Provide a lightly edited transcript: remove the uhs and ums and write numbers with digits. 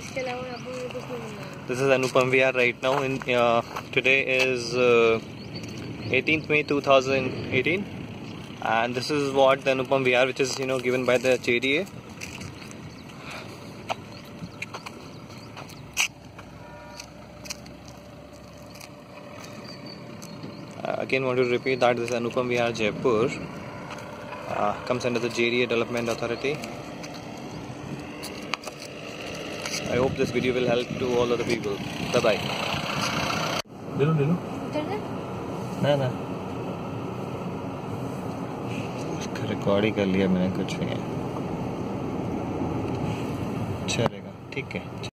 इसके अलावा यहाँ पर कुछ नहीं मिलना है। This is Anupam VIhar right now. Today is 18th May 2018, and this is what the Anupam VIhar, which is given by the JDA. Again, want to repeat that this Anupam VIhar Jaipur comes under the JDA Development Authority. I hope this video will help to all other people. Bye bye. ले लो ना उसका record ही कर लिया मैंने, कुछ नहीं है। अच्छा रहेगा, ठीक है।